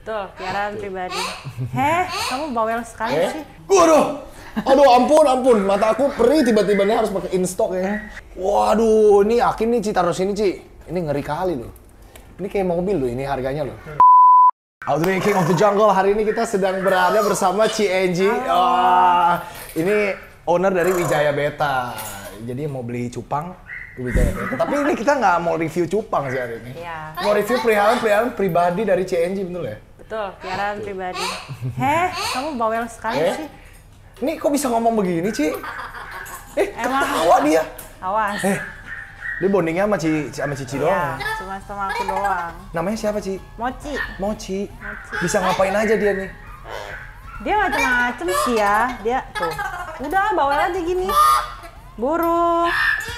Betul, piaraan pribadi. Heh, kamu bawel sekali sih. Waduh, aduh ampun, mata aku perih tiba-tiba nih harus pakai in-stock ya. Waduh, ini yakin nih Ci, taruh sini Ci. Ini ngeri kali loh. Ini kayak mobil loh, ini harganya loh. Audrey King of the Jungle, hari ini kita sedang berada bersama Ci Enji. Wah, ini owner dari Wijaya Beta. Jadi mau beli cupang ke Wijaya Beta. Tapi ini kita nggak mau review cupang sih hari ini. Iya. Mau review peliharaan pribadi dari Ci Enji, betul ya? Betul, piaraan pribadi. Heh, kamu bawel sekali sih. Ini kok bisa ngomong begini, Ci? Emang ketawa dia. awas. Dia bondingnya sama Cici doang. Iya, cuma sama aku doang. Namanya siapa, Ci? Mochi. Mochi. Bisa ngapain aja dia nih? Dia macem-macem sih ya. Dia tuh. Udah bawel aja gini. Burung.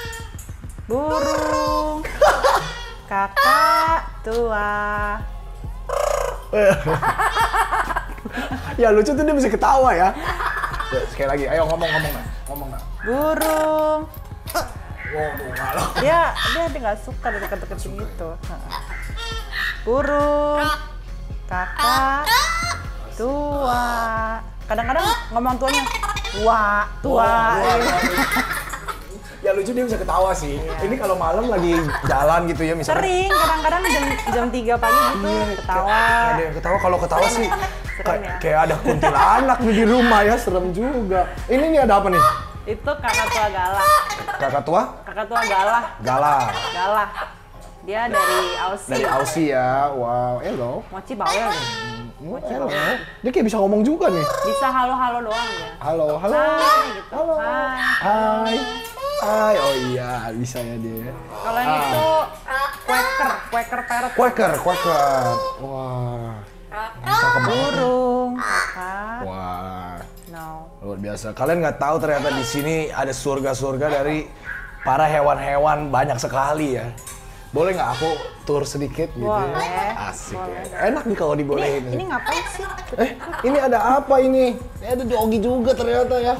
Burung. Kakak tua. Ya lucu tuh dia bisa ketawa ya. Sekali lagi, ayo ngomong nak. Burung. Waduh, malah. Dia nggak suka deket-deket gitu. Burung. Kakak tua. Kadang-kadang ngomong tuanya. Tua. Ya lucu dia bisa ketawa sih. Ini kalau malam lagi jalan gitu ya misalnya. Sering, kadang-kadang jam 3 pagi gitu ketawa. Ada yang ketawa, kalau ketawa sih Serem ya? kayak ada kuntilanak nih di rumah ya, serem juga. Ini nih ada apa nih? Itu kakak tua Galah. Kakak tua? Kakak tua Galah. Galah. Dia dari Aussie. Dari Aussie ya. Wow, hello. Mochi bawel deh. Hello. Dia kayak bisa ngomong juga nih. Bisa halo-halo doang ya. Halo. Hai gitu. Halo. Hai. Hai. Oh iya, bisa ya dia. Kalau yang itu Quaker parrot. Quaker. Wah. Cakep banget. Burung. Kakak. Wah. No. Luar biasa. Kalian nggak tahu ternyata di sini ada surga-surga dari para hewan-hewan banyak sekali ya. Boleh nggak aku tur sedikit gitu Boleh. ya? Asik Boleh. ya. Enak nih kalau dibolehin. Ini ngapain sih? Ini ada apa ini? Ada doggy juga ternyata ya.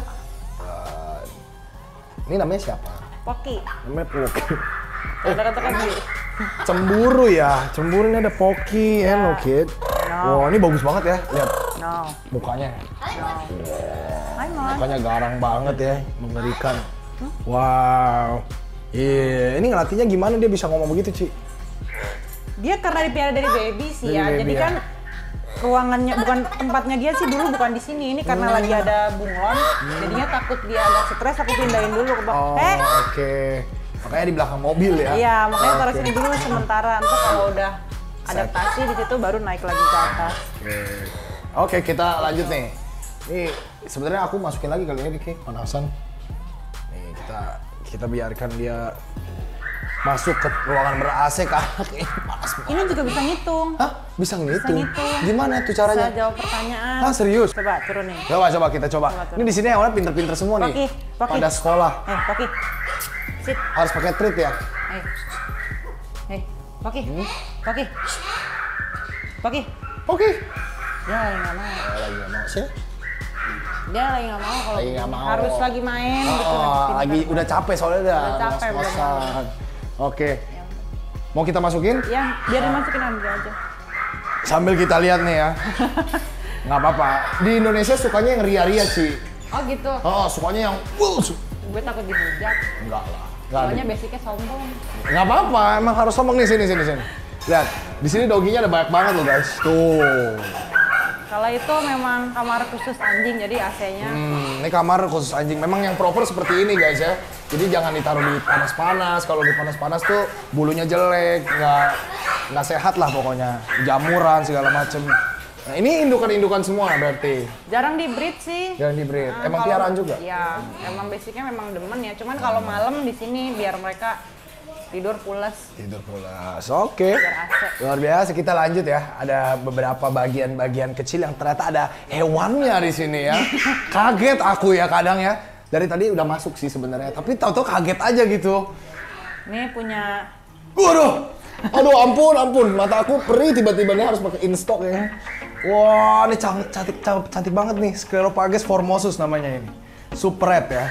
Ini namanya siapa? Poki. Namanya Poki. Dekat-dekat sih. Cemburu ya. Cemburu ini ada Poki. Hello kid. No. Wah ini bagus banget ya. Lihat No. mukanya. Hai Mon. Mukanya garang banget ya. Mengerikan. Wow. Iya, ini ngelatihnya gimana dia bisa ngomong begitu, Ci? Dia karena dipiara dari baby sih ya. Dari baby Jadi ya. kan ruangannya bukan tempatnya dia sih dulu bukan di sini. Ini karena lagi ada bunglon. Jadinya takut dia agak stres, aku pindahin dulu ke bawah. Oke. Makanya di belakang mobil ya. Iya, makanya taruh sini dulu sementara. Entar kalau udah adaptasi di situ baru naik lagi ke atas. Oke, kita lanjut nih. Nih, sebenarnya aku masukin lagi kali ini, Ki. Panasan. Nih, kita biarkan dia masuk ke ruangan ber-AC kan. Panas banget. Ini juga bisa ngitung. Hah? Bisa ngitung? ngitung. Gimana tuh caranya? Bisa jawab pertanyaan. Hah, serius? Coba turunin. Coba kita coba. Coba. Ini di sini yang pinter-pinter semua nih. Poki. Pada sekolah. Poki. Sit. Harus pakai treat ya? Poki. Poki. Poki. Oke. Dia lagi nggak mau. Lagi nggak mau sih? Dia lagi nggak mau kalau Lagi nggak mau. harus lagi main gitu. Lagi udah capek soalnya Udah capek, ngos-ngosan. Oke. Mau kita masukin? Ya, biar dimasukin aja. Sambil kita lihat nih ya. Nggak apa-apa. Di Indonesia sukanya yang ria-ria sih. Oh gitu. Oh, sukanya yang Gue takut dihujat. enggak lah. Soalnya basicnya sombong. Nggak apa-apa, emang harus ngomong nih sini. Lihat, di sini doginya ada banyak banget loh guys. Tuh. Kalau itu memang kamar khusus anjing, jadi AC-nya. Ini kamar khusus anjing. Memang yang proper seperti ini guys ya. Jadi jangan ditaruh di panas-panas. Kalau di panas-panas tuh bulunya jelek, nggak sehat lah pokoknya. Jamuran segala macem. Nah ini indukan-indukan semua berarti. Jarang di breed sih. Jangan di breed. Nah, Emang kalau- piaraan juga? Iya, emang basicnya memang demen ya. Cuman kalau malam di sini biar mereka tidur pules. Tidur pulas. Oke. Biar AC. Luar biasa, kita lanjut ya. Ada beberapa bagian-bagian kecil yang ternyata ada hewannya di sini ya. Kaget aku ya kadang ya. Dari tadi udah masuk sih sebenarnya, tapi tahu-tahu kaget aja gitu. Ini punya Waduh. Aduh ampun. Mata aku perih tiba-tiba nih harus pakai in-stock ya. Wah, ini cantik banget nih. Sclerophagus formosus namanya ini. Super red ya.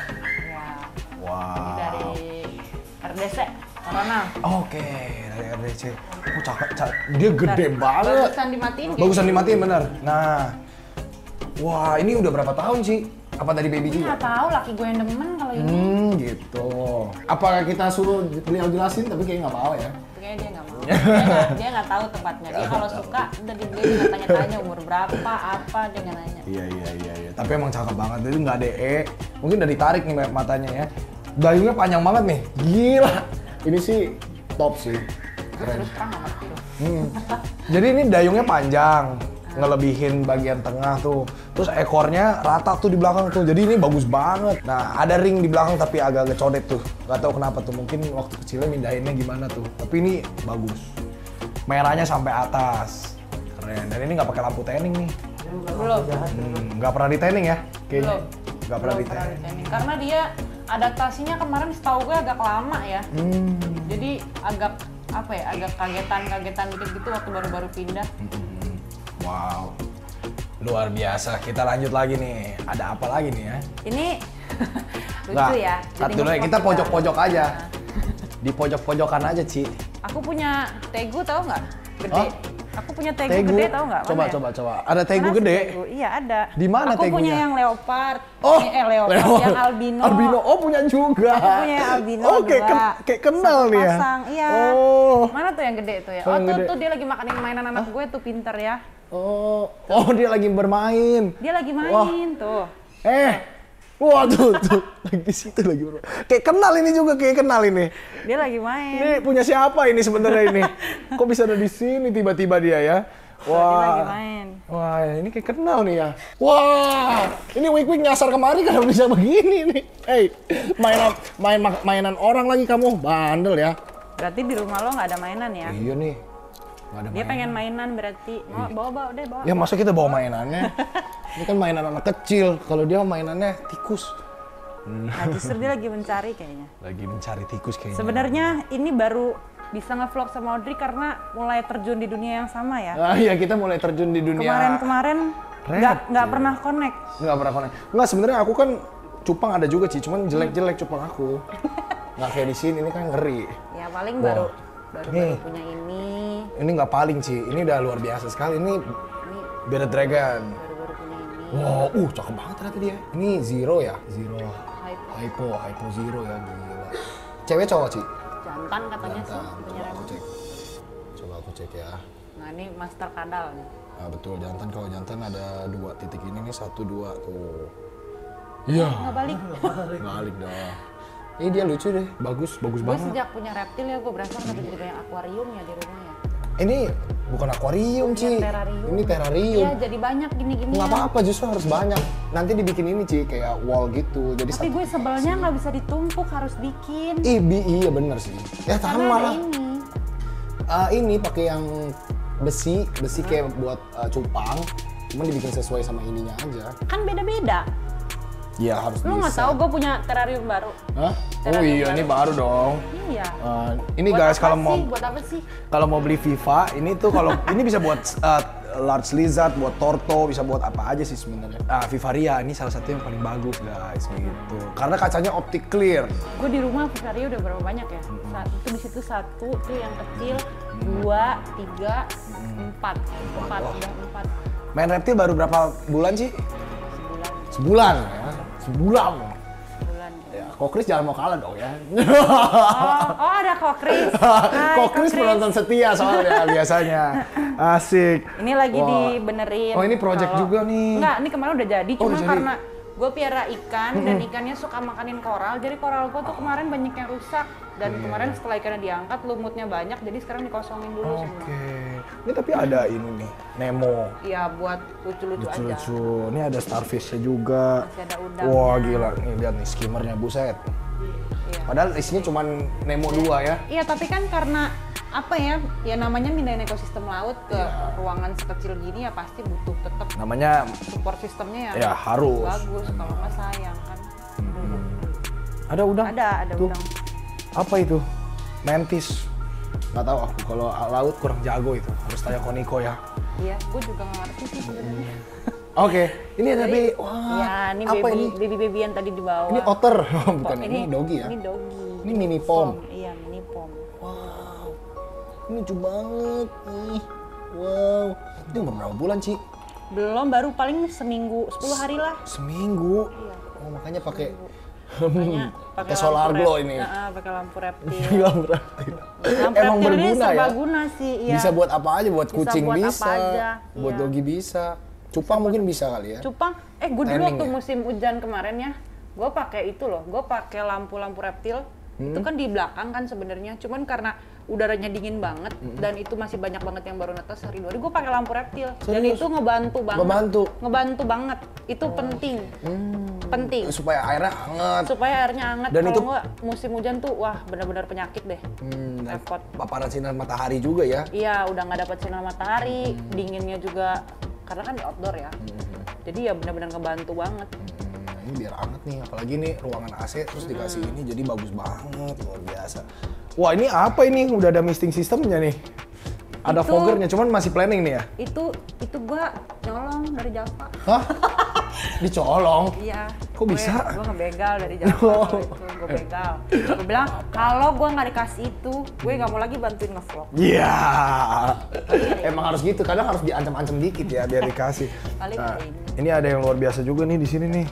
dari RDC Corona. Oke, dari RDC. Oh, dia gede banget. Bagusan dimatiin. Bagusan dimatiin bener. Nah, wah ini udah berapa tahun sih? Apa tadi baby juga? Nggak tahu, laki gue yang demen kalau ini. Gitu. Apakah kita suruh beliau jelasin? Tapi kayaknya nggak mau ya. Kayaknya dia nggak mau. Dia nggak tahu tempatnya. Dia kalau suka udah dibeli, nggak tanya-tanya umur berapa, apa dia nggak nanya. Iya. Tapi emang cakep banget. Jadi nggak DE. Mungkin udah ditarik nih matanya ya. Dayungnya panjang banget nih. Gila. Ini sih top sih. Keren. Terus terang nggak ngerti loh. Jadi ini dayungnya panjang, ngelebihin bagian tengah tuh. Terus ekornya rata tuh di belakang tuh. Jadi ini bagus banget. Nah, ada ring di belakang tapi agak-agak codet tuh. Gak tahu kenapa tuh. Mungkin waktu kecilnya mindahinnya gimana tuh. Tapi ini bagus. Merahnya sampai atas. Keren. Dan ini nggak pakai lampu tanning nih. Belum. Nggak pernah di tanning ya? Kayaknya. Nggak pernah di Belum tanning. Karena dia adaptasinya kemarin setahu gue agak lama ya. Jadi agak apa ya, agak kagetan dikit gitu waktu baru-baru pindah. Wow, luar biasa. Kita lanjut lagi nih. Ada apa lagi nih ya? Ini Nggak, lucu ya. cut Jadi dulu ya. ngevlog Kita pojok-pojok aja. Di pojok-pojokan aja, Ci. Aku punya Tegu tahu nggak? Gede. Oh? Aku punya Tegu gede tahu nggak? Coba, Mana ya? coba. Ada Tegu Mana sih gede? Tegu? Iya ada. Di mana Aku punya Tegunya? yang leopard. Oh, Leopard yang albino. Albino, oh punya juga. Aku punya yang albino Oh, dua. kayak kenal Satu nih ya. pasang, iya. Oh. Mana tuh yang gede tuh ya? Oh, Oh, yang gede. tuh dia lagi makanin mainan anak gue tuh, pinter ya. Oh dia lagi bermain. Dia lagi main tuh. Wah tuh lagi di situ lagi bermain. Kayak kenal ini juga, kayak kenal ini. Dia lagi main. Ini punya siapa ini sebenarnya ini? Kok bisa ada di sini tiba-tiba dia ya? Dia lagi main. Wah, ini kayak kenal nih ya. Wah, ini Wik nyasar kemari karena bisa begini nih. Mainan orang lagi kamu, bandel ya. Berarti di rumah lo nggak ada mainan ya? Iya nih, nggak ada Dia mainan. pengen mainan berarti. Mau bawa deh, bawa. Ya masa kita bawa mainannya? Ini kan mainan anak kecil, kalau dia mainannya tikus. Nah, justru dia lagi mencari kayaknya. Lagi mencari tikus kayaknya. Sebenarnya ini baru bisa ngevlog sama Audrey karena mulai terjun di dunia yang sama ya. Ah iya, kita mulai terjun di dunia. Kemarin nggak pernah connect. Nggak pernah connect. Nggak, sebenarnya aku kan cupang ada juga sih, cuman jelek-jelek cupang aku. Nggak kayak di sini, ini kan ngeri. Ya paling Wah. baru punya ini. Ini nggak paling sih, ini udah luar biasa sekali. Ini Bearded Dragon. Baru punya ini. Wow, cakep banget ternyata dia. Ini Zero ya? Zero. Hypo. Hypo Zero ya, gila. Cewek cowok sih? Jantan katanya sih Jantan. punya Coba aku Remo. cek. Coba aku cek ya. Nah ini master kadal nih. Nah betul, jantan. Kalau jantan ada 2 titik ini nih, 1, 2 tuh. Iya. Nggak balik. Balik dong. Ini dia lucu deh, bagus Gue banget. sejak punya reptil ya gue berasa kenapa jadi banyak akuarium ya di rumah ya. Ini bukan akuarium, Ci. terrarium. Ini terrarium. Iya jadi banyak gini-gini Nggak ya. apa-apa, justru harus banyak. Nanti dibikin ini, Ci, kayak wall gitu. Jadi Tapi gue sebelnya nggak bisa ditumpuk, harus bikin. iya bener sih. Ya Karena sama ada lah. Ini pakai yang besi kayak buat cupang. Cuman dibikin sesuai sama ininya aja. Kan beda-beda. Iya harus Lu nggak bisa. tahu gue punya terrarium baru. Hah? Oh Terrarium iya, baru. ini baru dong. Iya. Ini Buat guys, apa kalau sih? mau Buat apa sih? kalau mau beli Viva, ini tuh kalau ini bisa buat large lizard, buat torto, bisa buat apa aja sih sebenarnya. Vivaria ini salah satu yang paling bagus guys, gitu. Karena kacanya optic clear. Gue di rumah Vivaria udah berapa banyak ya? Itu di situ 1 tuh yang kecil, 2, 3, 4. 4 Wah. udah 4 Main reptil baru berapa bulan sih? sebulan. Sebulan ya. Sebulan. Sebulan. Ya, kok Chris jangan mau kalah dong ya. Oh ada kok Chris. Kok Chris penonton setia soalnya biasanya. Asik. Ini lagi Wah. dibenerin. Oh, ini project juga nih. Enggak, ini kemarin udah jadi. Oh, Cuma udah jadi. karena gue piara ikan dan ikannya suka makanin koral. Jadi koral gue tuh kemarin banyak yang rusak. Dan kemarin setelah ikannya diangkat, lumutnya banyak. Jadi sekarang dikosongin dulu semua. Oke. Ini tapi ada ini nih, Nemo. Iya, buat lucu-lucu aja. Lucu-lucu. Ini ada starfishnya juga. Masih ada udangnya. Wah gila, nih lihat nih skimmernya, buset. Iya. Padahal isinya cuma Nemo 2 ya. Iya, tapi kan karena apa ya? Ya namanya mindahin ekosistem laut ke ruangan sekecil gini ya pasti butuh tetap Namanya support sistemnya ya harus. bagus. Kalau nggak sayang kan. Ada udang. Ada Tuh. udang. Apa itu? Mantis. Nggak tahu aku, kalau laut kurang jago itu. Harus tanya Koniko ya. Iya, gue juga nggak ngerti sih sebenarnya. Oke, ini ada Jadi, wah, ya, ini apa ini? baby yang tadi di bawah. Ini otter, bukan Oh, ini doggy ya? Ini doggy. Ini mini pom. Iya, mini pom. Wow. Ini lucu banget. Ih, wow. Ini umur berapa bulan, Ci? Belum, baru paling seminggu, 10 hari lah. Seminggu? Iya. Oh, makanya pakai Makanya pakai solar glow ini. Pakai lampu reptil. Lampu reptil. Lampu Emang reptil ini berguna ya? serbaguna sih, iya. Bisa buat apa aja, buat kucing buat bisa, apa aja, buat iya. dogi bisa. Cupang mungkin bisa kali ya? Cupang, gue dulu Tanning waktu ya? musim hujan kemarin ya, gue pakai itu loh, gue pakai lampu-lampu reptil. Itu kan di belakang kan sebenarnya, cuman karena udaranya dingin banget dan itu masih banyak banget yang baru netes hari 2 hari, gue pakai lampu reptil. Dan Serius? itu ngebantu banget. Ngebantu banget. Itu penting. Penting. Supaya airnya hangat. Supaya airnya hangat. Dan itu kalau nggak musim hujan tuh wah benar-benar penyakit deh. Dan Repot. paparan sinar matahari juga ya. Iya, udah nggak dapat sinar matahari, dinginnya juga karena kan di outdoor ya. Jadi ya benar-benar ngebantu banget. Ini biar hangat nih, apalagi nih ruangan AC terus dikasih ini jadi bagus banget, luar biasa. Wah, ini apa ini? Udah ada misting sistemnya nih. Ada Itu- foggernya, cuman masih planning nih ya? Itu gua nyolong dari Java. Hah? Dicolong? Iya. Kok bisa? Gue ngebegal dari Java kalau itu, gue begal. Gue bilang, kalau gue nggak dikasih itu, gue nggak mau lagi bantuin ngevlog. Iya. Emang harus gitu, kadang harus diancam-ancam dikit ya biar dikasih. Paling Nah, hari ini. ini ada yang luar biasa juga nih di sini nih.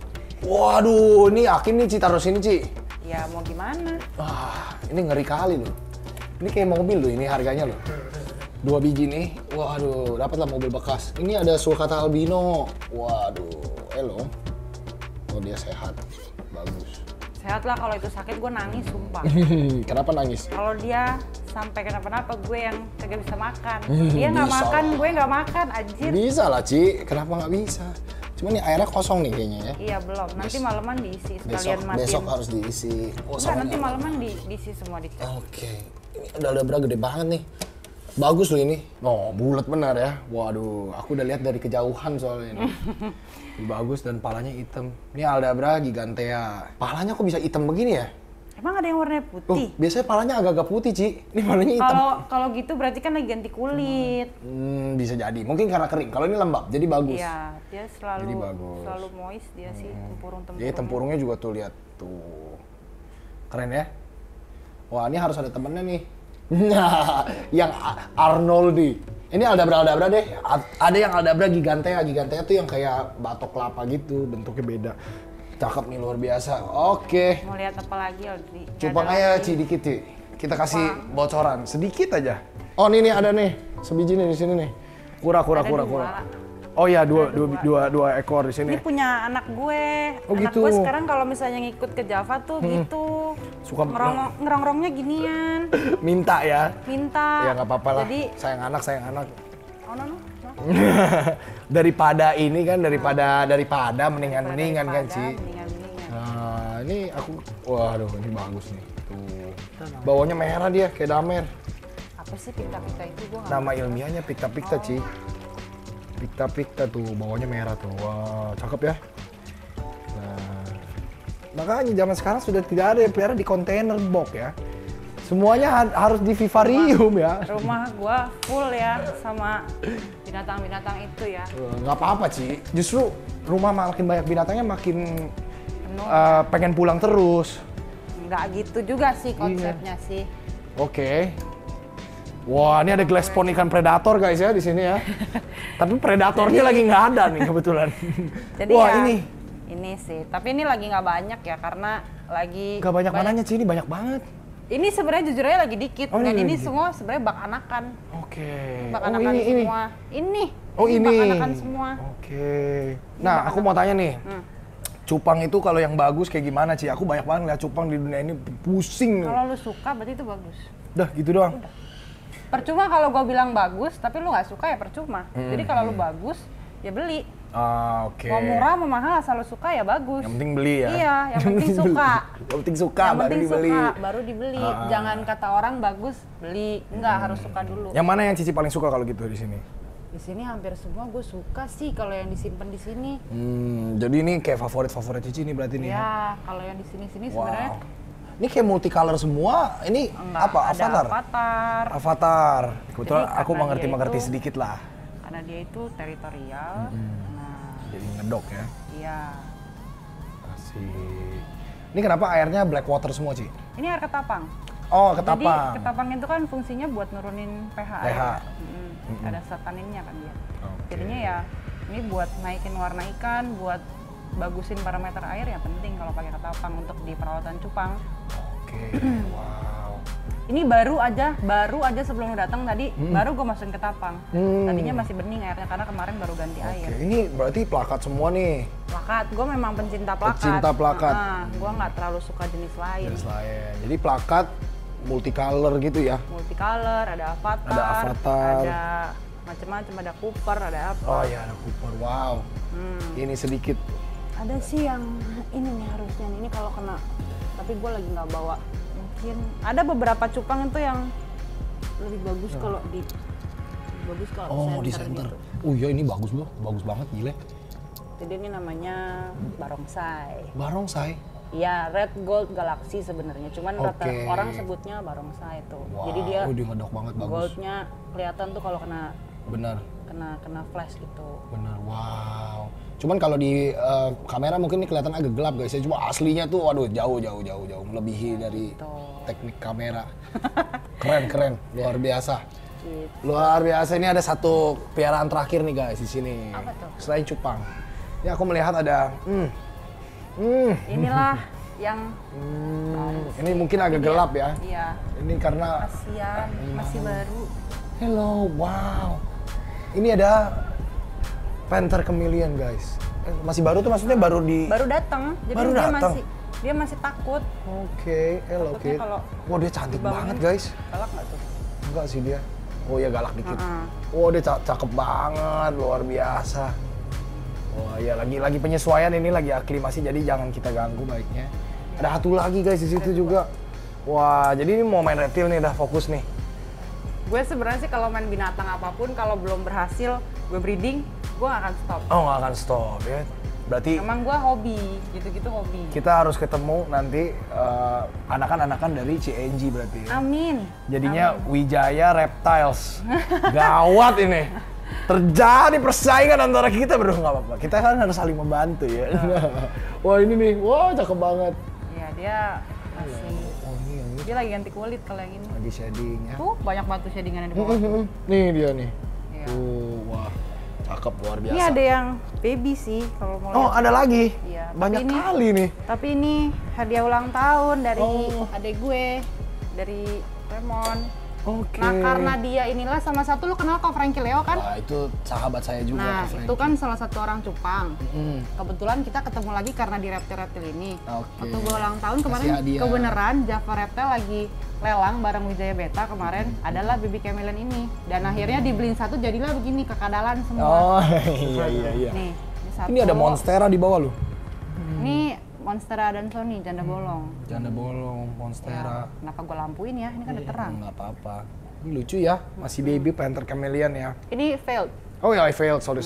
Waduh, ini Akin nih Ci, taruh sini Ci. Ya mau gimana? Wah, ini ngeri kali loh. Ini kayak mobil loh, ini harganya loh. 2 biji nih, waduh, dapatlah mobil bekas. Ini ada sulcata albino. Waduh, elo. Oh dia sehat, bagus. Sehat lah, kalau itu sakit gue nangis sumpah. Kenapa nangis? Kalau dia sampai kenapa-napa, gue yang kagak bisa makan. Dia nggak Bisa makan, lah. gue nggak makan, anjir. Bisa lah Ci, kenapa nggak bisa? Cuman nih airnya kosong nih kayaknya ya. Iya belum, nanti malaman diisi sekalian matiin. Besok harus diisi. Oh, Enggak, sama nanti nih. malaman diisi semua dicek. Oke, ini udah gede banget nih. Bagus loh ini. Oh, bulat benar ya. Waduh, aku udah lihat dari kejauhan soalnya ini. Bagus dan palanya hitam. Ini Aldabra gigantea. Palanya kok bisa hitam begini ya? Emang ada yang warnanya Oh, putih? biasanya palanya agak-agak putih, Ci. Ini palanya hitam. Kalau gitu berarti kan lagi ganti kulit. Bisa jadi. Mungkin karena kering. Kalau ini lembab, jadi bagus. Iya, dia Jadi selalu bagus. selalu moist dia sih tempurung-tempurung. Jadi tempurungnya juga tuh lihat tuh. Keren ya? Wah, ini harus ada temennya nih. Nah, yang Arnoldi. Ini Aldabra deh. Ada yang Aldabra gigantea. Gigantea tuh yang kayak batok kelapa gitu, bentuknya beda. Cakep nih, luar biasa. Oke. Mau lihat apa lagi Aldi? Nggak Cupang ada aja lagi. Ci dikit Ci. Kita kasih bocoran sedikit aja. Oh, ini nih ada nih. Sebiji nih di sini nih. Kura. Ada dua. Oh iya, dua ekor di sini. Ini punya anak gue. Oh, Anak gitu. gue sekarang kalau misalnya ngikut ke Java tuh gitu. Suka ngerongrongnya ginian. minta ya. Minta. Ya nggak apa-apa lah. Jadi, Sayang anak. oh no. Daripada ini kan, daripada mendingan kan Ci. Mendingan. Nah, ini aku, waduh ini bagus nih. Tuh. Bawahnya merah dia, kayak damer. Apa sih pita-pita itu gue nggak Nama ilmiahnya Picta-Picta, Ci. Picta-Picta tuh, bawahnya merah tuh. Wah, cakep ya. Nah, makanya zaman sekarang sudah tidak ada yang pelihara di kontainer box ya. Semuanya harus di vivarium ya. Rumah gue full ya sama binatang-binatang itu ya. Nggak apa-apa, Ci. Justru rumah makin banyak binatangnya makin Penuh. pengen pulang terus. Nggak gitu juga sih konsepnya sih. Oke. Wah, ini ada glass pond ikan predator guys ya di sini ya. Tapi predatornya lagi nggak ada nih kebetulan. Jadi Wah, ya, ini sih. Tapi ini lagi nggak banyak ya karena lagi nggak banyak mananya Ci, ini banyak banget. Ini sebenarnya jujur aja lagi dikit. Oh, Dan ini ini lagi semua sebenarnya bak anakan. Oke. Bak Oh, anakan ini. semua. Ini. Oh, ini. Bak anakan semua. Oke. Nah, aku mau tanya nih. Cupang itu kalau yang bagus kayak gimana, Ci? Aku banyak banget lihat cupang di dunia ini pusing. Kalau lu suka berarti itu bagus. Dah, gitu doang. Percuma kalau gue bilang bagus, tapi lu nggak suka ya percuma. Jadi kalau lu bagus, ya beli. Ah, oke. Mau murah mau mahal asal lu suka ya bagus. Yang penting beli ya. Iya, yang penting suka. Yang penting suka, Yang baru penting dibeli. suka, baru dibeli. Jangan kata orang bagus, beli. Enggak, harus suka dulu. Yang mana yang Cici paling suka kalau gitu di sini? Di sini hampir semua gue suka sih kalau yang disimpan di sini. Jadi ini kayak favorit Cici nih berarti nih. Ya, kalau yang di sini-sini sebenarnya Ini kayak multicolor semua. Ini enggak apa? ada avatar. Avatar. Kebetulan Jadi aku karena mengerti dia itu- sedikit lah. Karena dia itu teritorial. Nah, Jadi ngedok ya. iya. Asik. Ini kenapa airnya black water semua, Ci? Ini air ketapang. Oh, Jadi ketapang. ketapang itu kan fungsinya buat nurunin pH. pH. air. Ada zat taninnya kan dia. Jadinya ya ini buat naikin warna ikan, buat bagusin parameter air ya penting kalau pakai ketapang untuk di perawatan cupang. Oke, wow. Ini baru aja sebelum lu datang tadi, baru gue masukin ketapang. Tadinya masih bening airnya karena kemarin baru ganti air. Oke, ini berarti plakat semua nih. Plakat, gue memang pencinta plakat. Pencinta plakat. Gue nggak terlalu suka jenis lain. Jenis lain. Jadi plakat multicolor gitu ya. Multicolor, ada avatar, Ada avatar. ada macam-macam, ada Cooper, ada apa. Oh iya, ada Cooper. Wow. Ini sedikit. Ada sih yang ini nih harusnya nih, ini kalau kena, tapi gue lagi nggak bawa. Mungkin ada beberapa cupang itu yang lebih bagus kalau di Oh, di center. gitu. Oh iya, ini bagus loh. Bagus banget, gile. Jadi ini namanya barongsai. Barongsai. Iya, red gold galaxy sebenarnya. Cuman rata Oke. orang sebutnya barongsai tuh. Wow, Jadi dia ngedok banget, bagus. goldnya kelihatan tuh kalau kena Benar. flash gitu. Benar, wow. Cuman kalau di kamera mungkin ini kelihatan agak gelap guys ya. Cuma aslinya tuh, waduh jauh. Melebihi dari teknik kamera. Keren, luar biasa. Gitu. Luar biasa. Ini ada satu piaraan terakhir nih guys di sini. Apa tuh? Selain cupang. Ya aku melihat ada. Inilah yang Ini mungkin agak gelap ya. iya, Ini karena. kasihan, masih baru. Hello, wow. Ini ada Panther Chameleon guys. Masih baru tuh maksudnya baru datang. Jadi Baru dia datang? dia masih takut. Oke, hello Takutnya kid. kalau Wah dia cantik dibangunin, banget guys. Galak nggak tuh? Enggak sih dia. Oh ya galak dikit. Heeh. Wah dia cakep banget, luar biasa. Wah ya lagi penyesuaian ini, lagi aklimasi, jadi jangan kita ganggu baiknya. Ada satu lagi guys di situ juga. Wah jadi ini mau main reptil nih, udah fokus nih. Gue sebenarnya sih kalau main binatang apapun, kalau belum berhasil gue breeding, gue nggak akan stop. Oh nggak akan stop ya. Berarti Emang gue hobi, gitu-gitu hobi. kita harus ketemu nanti anakan-anakan dari CNG berarti ya. Amin. Jadinya Wijaya Reptiles. Gawat ini. Terjadi persaingan antara kita berdua, nggak apa-apa. Kita kan harus saling membantu ya. Wah ini nih, wah cakep banget. Iya dia masih, Oh ini yang ini dia lagi ganti kulit kalau yang ini. lagi shading ya. Tuh banyak batu shadingan di bawah. Nih dia nih. Iya. Wah cakep luar biasa. Ini ada yang baby sih kalau mau Oh lihat. ada lagi. Iya, Banyak tapi ini- kali nih. Tapi ini hadiah ulang tahun dari Oh. adek gue, dari Remon. Oke. Nah karena dia inilah sama satu, lu kenal kok Frankie Leo kan? Wah itu sahabat saya juga. Nah Kak itu Franky. kan salah satu orang cupang. Mm. Kebetulan kita ketemu lagi karena di reptil-reptil ini. Oke. Waktu gue ulang tahun kemarin, Kasih hadiah. kebenaran Java Reptil lagi lelang bareng Wijaya Beta kemarin, adalah baby chameleon ini. Dan akhirnya dibeliin satu, jadilah begini, kekadalan semua. Oh iya. Nih, ini satu. Ini ada Monstera di bawah loh. Ini Monstera dan Sony, janda bolong. Janda bolong, Monstera. Kenapa gue lampuin ya? Ini kan udah terang. Nggak apa-apa. Ini lucu ya, masih baby Panther Chameleon ya. Ini failed. Oh ya, I failed. Sorry.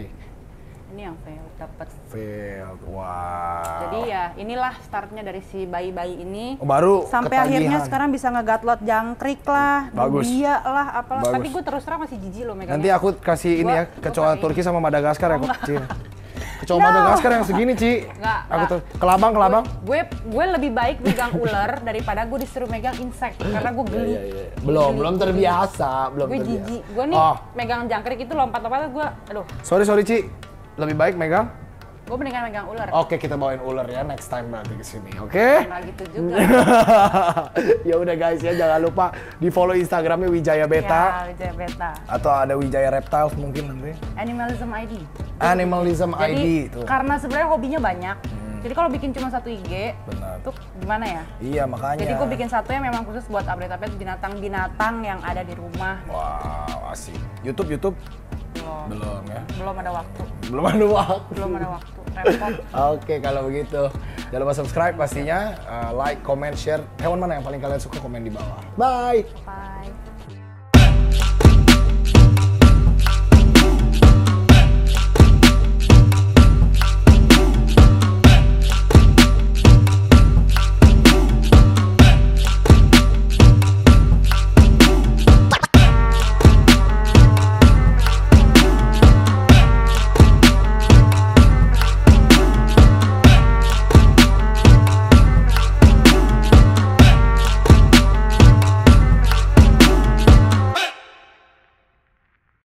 Ini yang failed, dapat. Failed. Wow. Jadi ya inilah startnya dari si bayi-bayi ini. Oh, baru Sampai ketagihan. akhirnya sekarang bisa ngegatlot jangkrik lah, Bagus. dubia lah, apalah. Bagus. Tapi gue terus terang masih jijik loh megangnya. Nanti aku kasih ini ya, Gua kecoa kasih. Turki sama Madagaskar ya, Ci. Kecoa No. Madagaskar yang segini, Ci. Nggak, Aku nggak. tuh kelabang. Gue lebih baik megang ular daripada gue disuruh megang insek karena gue geli. Belum terbiasa, belum Gue terbiasa. jijik. Gue nih Oh, megang jangkrik itu lompat-lompat gue, aduh, sorry, Ci. Lebih baik megang. gue mendingan megang ular. Oke, kita bawain ular ya next time berarti ke sini. Oke? Nah gitu juga. Ya udah guys ya, jangan lupa di-follow Instagramnya Wijaya Beta Ya, Wijaya Beta. atau ada Wijaya Reptiles mungkin nanti. Animalism ID. Animalism Jadi ID tuh. karena sebenarnya hobinya banyak. Jadi kalau bikin cuma satu IG, Benar. tuh gimana ya? Iya, makanya. Jadi gue bikin satu yang memang khusus buat update-update binatang-binatang yang ada di rumah. Wow, asik. YouTube Belum, belum ya. belum ada waktu. Belum ada waktu. Belum ada waktu. Repot. Oke, kalau begitu jangan lupa subscribe pastinya, like, comment, share. Hewan mana yang paling kalian suka, komen di bawah. Bye. Bye.